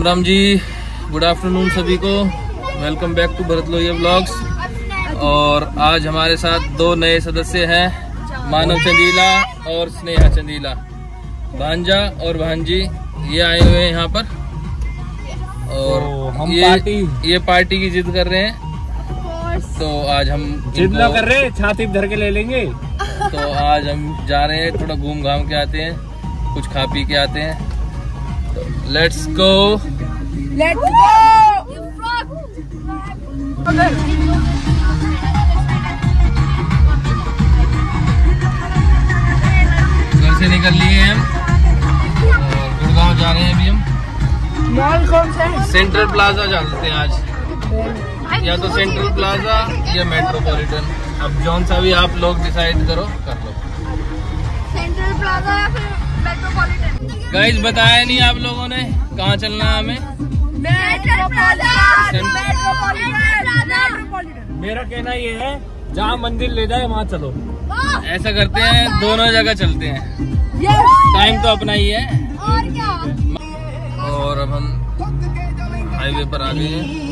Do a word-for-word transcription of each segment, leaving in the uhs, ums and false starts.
Ram Ram ji, good afternoon सभी को। Welcome back to Bharat Lohia blogs. और आज हमारे साथ दो नए सदस्य हैं, मानव चंदीला और स्नेहा चंदीला। भांजा और भांजी ये आए हुए हैं यहाँ पर और हम ये पार्टी ये पार्टी की जिद कर रहे हैं। तो आज हम जिद ना कर रहे, छाती धर के ले लेंगे। तो आज हम जा रहे हैं, थोड़ा घूम घाम के आते हैं, कुछ खा पी के आते हैं। Let's go let's go. घर से निकल लिए हम और गुड़गांव जा रहे हैं अभी हम। मॉल कौन सा है? सेंट्रल प्लाजा चलते हैं आज, या तो सेंट्रल प्लाजा या मेट्रोपॉलिटन। अब जौन सा भी आप लोग डिसाइड करो, कर लो। सेंट्रल प्लाजा या फिर मेट्रोपॉलिटन। गाइस बताया नहीं आप लोगों ने कहाँ चलना है हमें। Central plaza, metropolitan. मेरा कहना ये है, जहाँ मंदिर ले जाए वहाँ चलो। ऐसा करते हैं, दोनों जगह चलते हैं, टाइम तो अपना ही है। और क्या। और अब हम हाईवे पर आ गए हैं।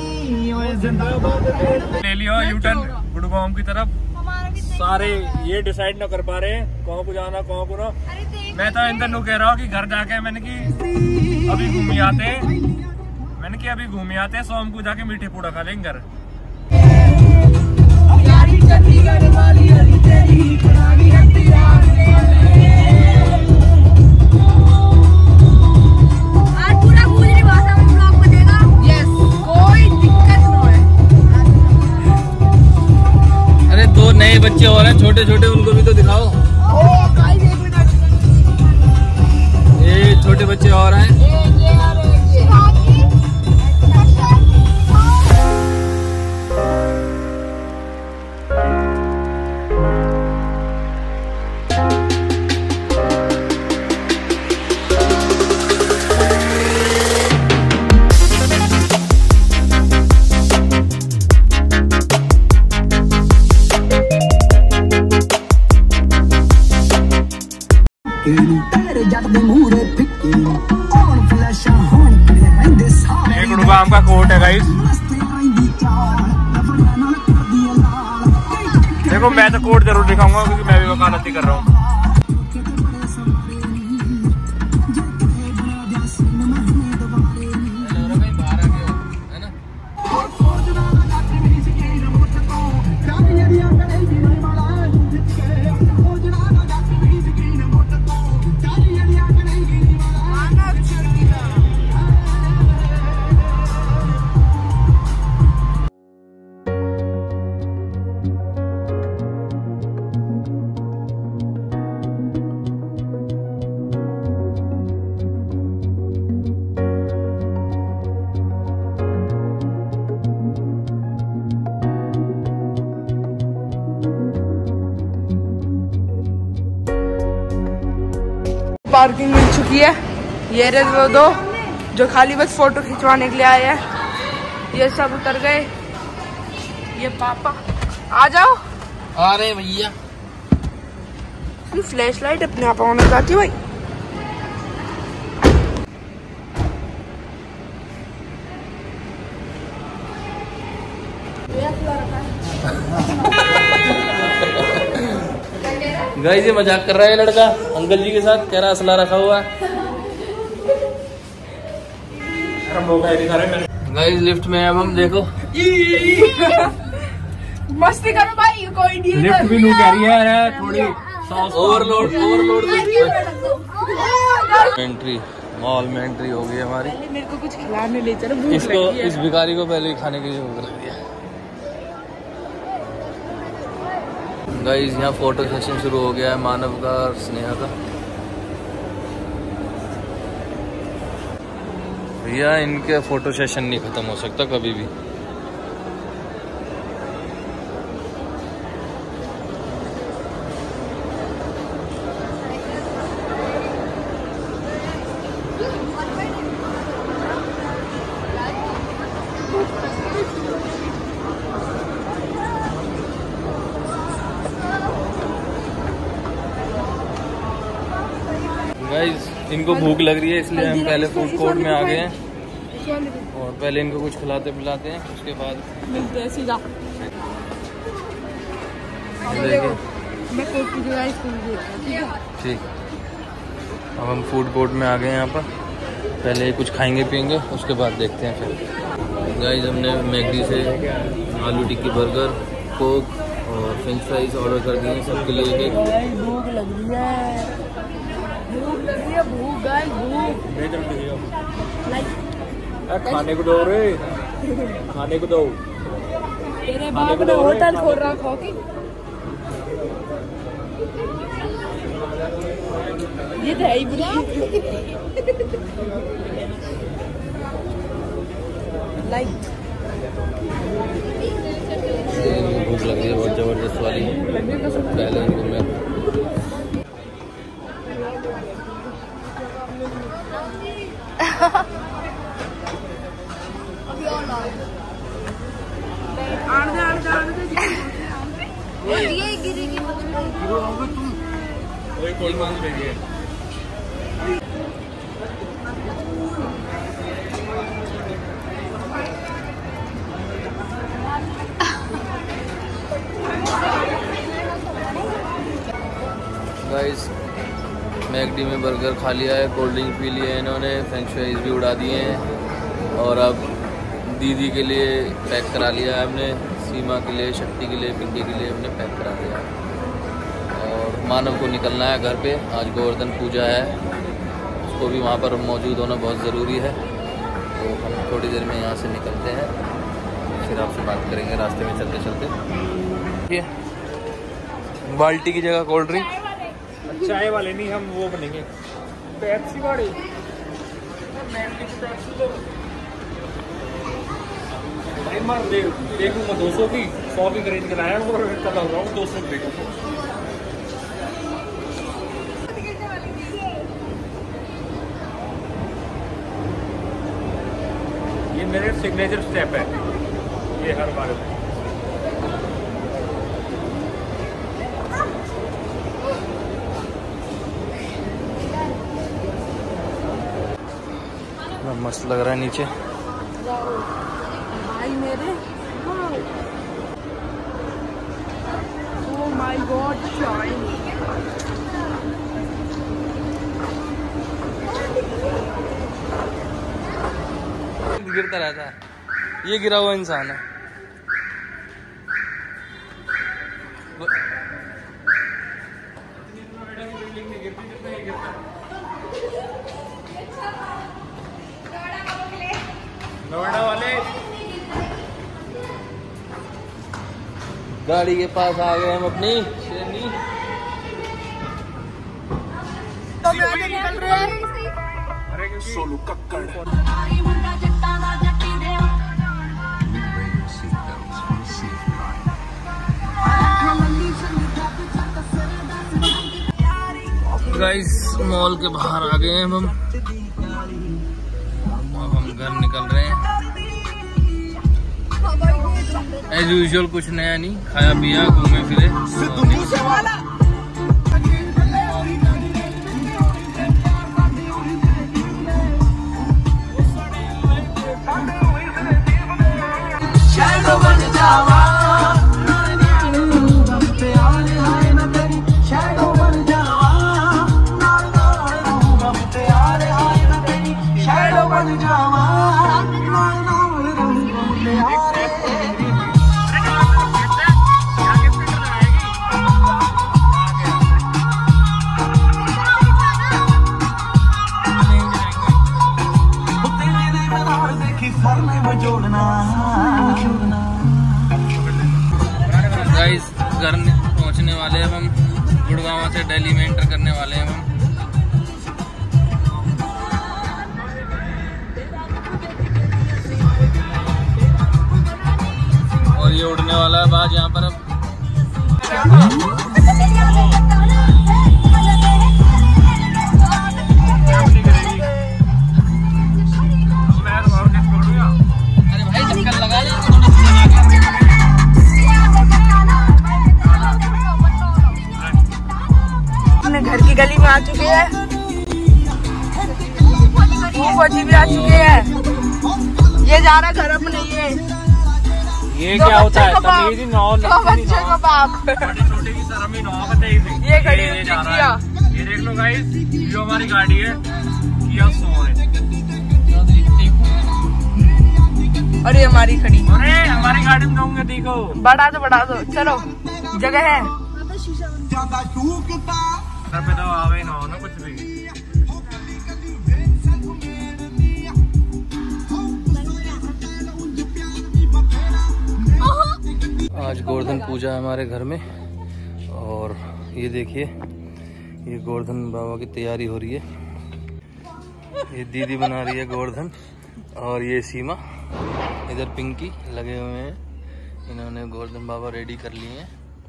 ले लियो यूटर्न गुड़गांव की तरफ। सारे ये डिसाइड ना कर पा रहे कौन को जाना कौन को ना। मैं तो इंदर नु कह रहा हूँ कि घर जाके मैंने की अभी घूम आते मैंने कि अभी घूम आते हैं, सोम को जाके मीठे पूड़ा खा लेंगे घर। अरे दो नए बच्चे और हैं छोटे छोटे, उनको भी तो दिखाओ। ये छोटे बच्चे और हैं। ये गुड़गांव का कोर्ट है गाइस। देखो मैं तो कोर्ट जरूर दिखाऊंगा क्योंकि मैं भी वकालती कर रहा हूँ। पार्किंग मिल चुकी है। ये रहे वो दो जो खाली बस फोटो खिंचवाने के लिए आए हैं। ये सब उतर गए। ये पापा आ जाओ। आ रहे भैया। फ्लैश लाइट अपने आप होना चाहती भाई। गाइस ये मजाक कर रहा है लड़का अंकल जी के साथ, कह रहा असला रखा हुआ है। गाइस लिफ्ट में अब हम देखो मस्ती करो भाई, कोई नहीं। लिफ्ट भी नहीं कह रही है, थोड़ी ओवरलोड ओवरलोड। एंट्री मॉल में एंट्री हो गई हमारी। मेरे को कुछ खिलाने ले चलो, भूख इसको लगी है। इस भिखारी को पहले ही खाने की जरूरत लग दिया। गाइस यहाँ फोटो सेशन शुरू हो गया है, मानव का और स्नेहा का। भैया इनके फोटो सेशन नहीं खत्म हो सकता कभी भी। गाइस इनको भूख लग रही है इसलिए हम पहले फूड कोर्ट में आ गए हैं। और पहले इनको कुछ खिलाते पिलाते हैं, उसके बाद मिलते हैं सीधा। मैं कोर्ट की जगह स्कूल ठीक है। ठीक, अब हम फूड कोर्ट में आ गए हैं। यहाँ पर पहले कुछ खाएंगे पियेंगे, उसके बाद देखते हैं फिर। गाइस हमने मैकडी से आलू टिक्की, बर्गर, कोक और फ्रेंच फ्राइज ऑर्डर कर दिए हैं सबके लिए एक एक। भूख लग रही है, भूख लग रही है, भूख गाइस भूख। खाने को दो रे, खाने को दो। तेरे बाप ने होटल खोल रहा खाओ की। ये तो है ही बुरा। लाइक भूख लग रही है बहुत जबरदस्त वाली। पहले इनको मैं गाइस मैकडी में बर्गर खा लिया है, कोल्ड ड्रिंक पी लिया है इन्होंने, फ्रेंच फ्राइज भी उड़ा दिए हैं और अब दीदी के लिए पैक करा लिया है हमने, सीमा के लिए, शक्ति के लिए, पिंकी के लिए हमने पैक करा लिया है। और मानव को निकलना है घर पे, आज गोवर्धन पूजा है, उसको भी वहाँ पर मौजूद होना बहुत ज़रूरी है। तो हम थोड़ी देर में यहाँ से निकलते हैं, फिर आपसे बात करेंगे रास्ते में चलते चलते। ये बाल्टी की जगह कोल्ड ड्रिंक, चाय वाले नहीं, हम वो बनेंगे पेप्सी वाले। भाई मार दे देखूंगा दो सौ की, सौ की खरीद के लाया और कल रहा हूँ दो सौ की देखूंगा। ये मेरे सिग्नेचर स्टेप है, ये हर बार में। मस्त लग रहा है नीचे भाई मेरे। ओह माय गॉड, चाय गिरता रहता है, ये गिरा हुआ इंसान है। नोएडा वाले गाड़ी के पास आ गए हम अपनी शेरनी। तो मैं आगे निकल रहे हैं। अरे सोलू कक्कड़। गाइस मॉल के बाहर आ गए हैं हम, अब हम घर निकल रहे हैं। एज यूजुअल कुछ नया नहीं, खाया पिया घूमे फिरे। गाइस घर पहुंचने वाले हैं हम, गुड़गांव से दिल्ली में एंटर करने वाले हैं हम। और ये उड़ने वाला है बाज यहाँ पर अब। अरे भाई चक्कर लगा ले। घर की गली में आ चुके हैं, फौजी भी आ चुके हैं। ये जा रहा घर अपने। ये ये क्या होता है? तमीज़ ही नौ बच्चे को बाप। छोटे छोटे की शर्म ही नौ बताई थी। ये खड़ी ये हुई जा रहा किया। है। ये देख लो गाइस, जो हमारी गाड़ी है किया सौ है। अरे हमारी खड़ी। अरे हमारी गाड़ी में जाऊंगे, देखो बढ़ा दो बढ़ा दो, चलो जगह है। पे तो आवे ना हो ना कुछ भी। आज गोवर्धन पूजा है हमारे घर में और ये देखिए ये गोवर्धन बाबा की तैयारी हो रही है। ये दीदी बना रही है गोवर्धन और ये सीमा, इधर पिंकी लगे हुए हैं। इन्होंने गोवर्धन बाबा रेडी कर लिए हैं।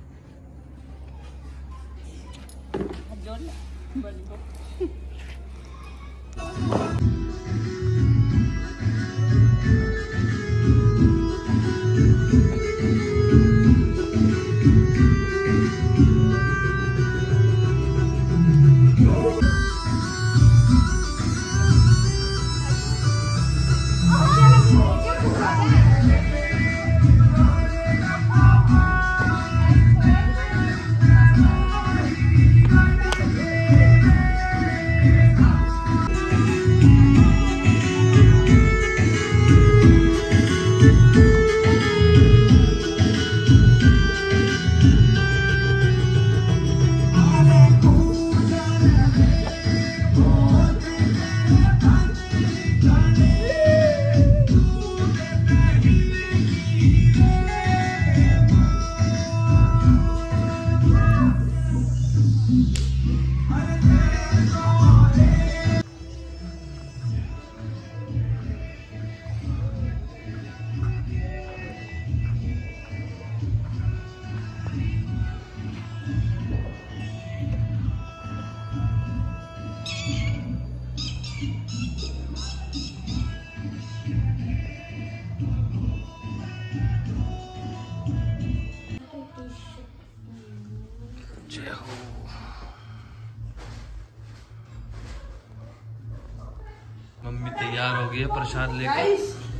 मम्मी तैयार हो गई है प्रसाद लेकर।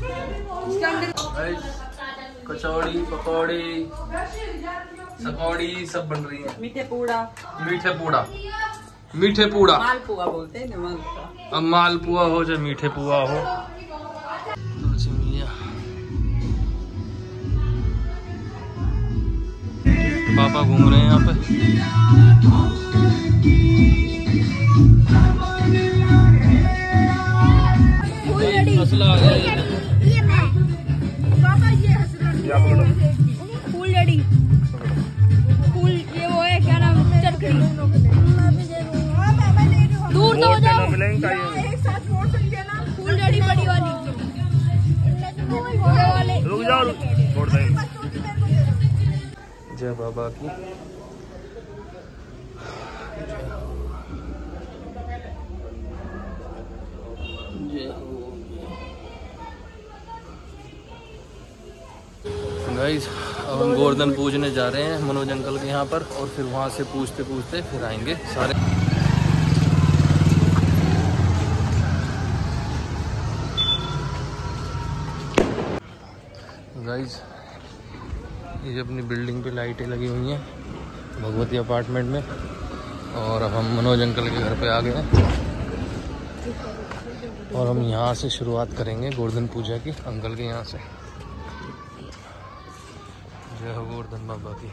कचौड़ी पकौड़ी सकौड़ी सब बन रही है। मीठे पूड़ा मीठे पूड़ा मीठे पूड़ा मालपुआ बोलते हैं ना, मालपुआ। अब मालपुआ हो चाहे मीठे पुआ हो। तुलसी मैया पापा घूम रहे हैं यहाँ पे। मसला आ गया ये मैं पापा, ये फूल लड़ी फूल, ये वो है क्या नाम, चरखड़ी। दूर तो हो जाओ, फूल लड़ी बड़ी वाली वाले। रुक जाओ, छोड़ देंगे। जय बाबा की। गाइस अब हम गोवर्धन पूजने जा रहे हैं मनोज अंकल के यहाँ पर, और फिर वहाँ से पूछते पूछते फिर आएंगे सारे। गाइस ये अपनी बिल्डिंग पे लाइटें लगी हुई हैं भगवती अपार्टमेंट में, और अब हम मनोज अंकल के घर पे आ गए हैं और हम यहाँ से शुरुआत करेंगे गोवर्धन पूजा की, अंकल के यहाँ से। जय हो गोवर्धन बाबा की।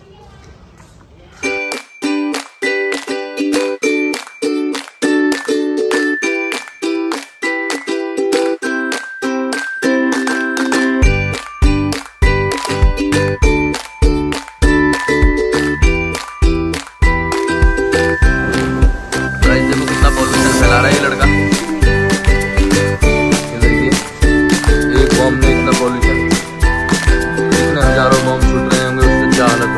देखो कितना पॉल्यूशन फैला रहा है ये लड़का। ये देखिए एक बॉम्ब में इतना पॉल्यूशन, इतने हजारों बॉम्ब छूट रहे होंगे, उससे क्या हालत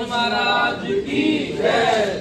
महाराज की जय।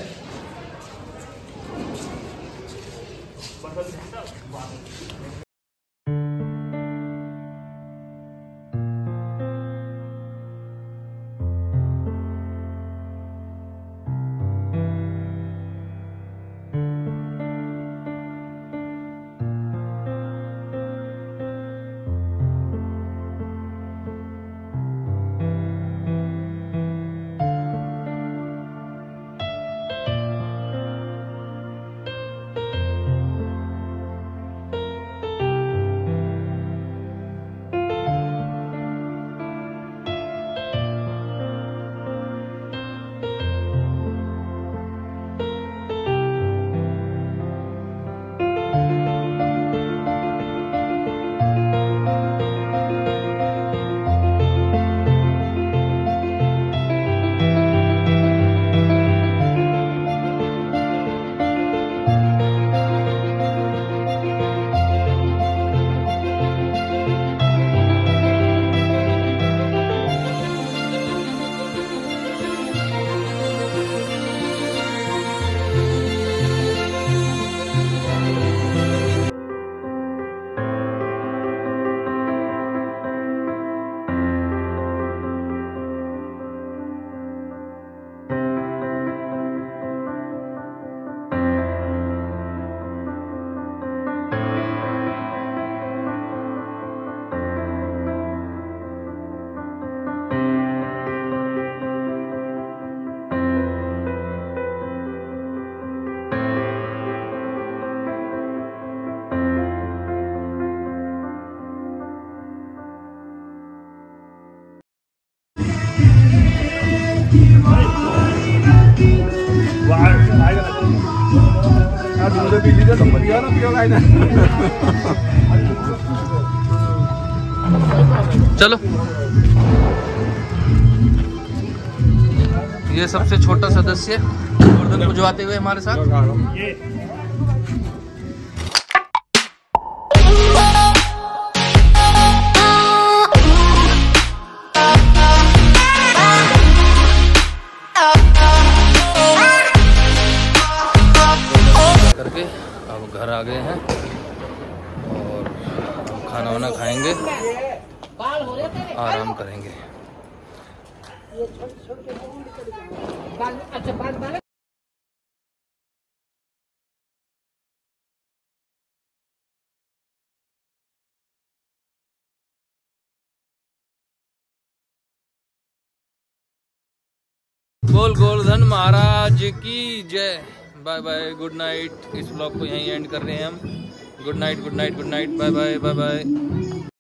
चलो, ये सबसे छोटा सदस्य गोवर्धन पुजवाते हुए हमारे साथ। करके अब घर आ गए हैं और खाना वाना खाएंगे, आराम करेंगे। बोल गोवर्धन महाराज की जय। Bye bye, good night. इस ब्लॉग को यहीं एंड कर रहे हैं हम। Good night, good night, good night, bye bye, bye bye.